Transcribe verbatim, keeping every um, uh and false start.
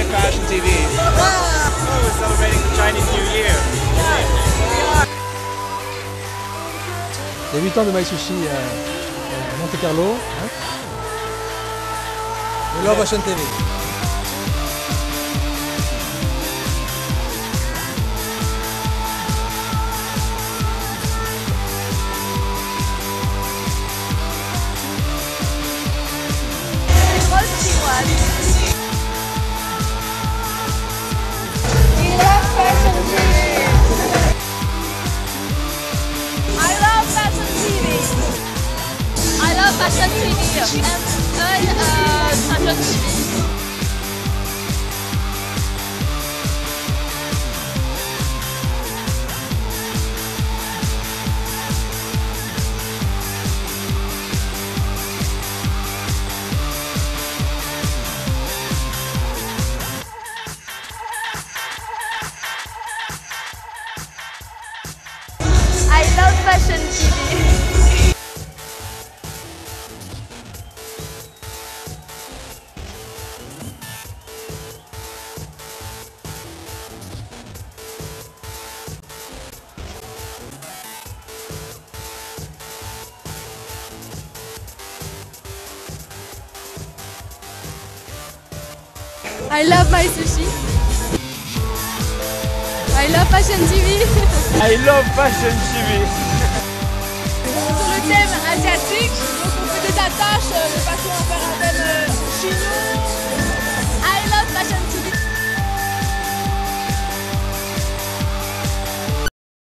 like Fashion T V. Oh, we're celebrating the Chinese New Year. Les huit ans de My Sushi euh, à Monte Carlo. Hein. We love Fashion T V. Fashion T V and uh, Fashion T V. I love Fashion T V. I love My Sushi. I love Fashion T V. I love Fashion T V. Sur le thème asiatique, donc on fait des attaches de façon à faire un thème chinois.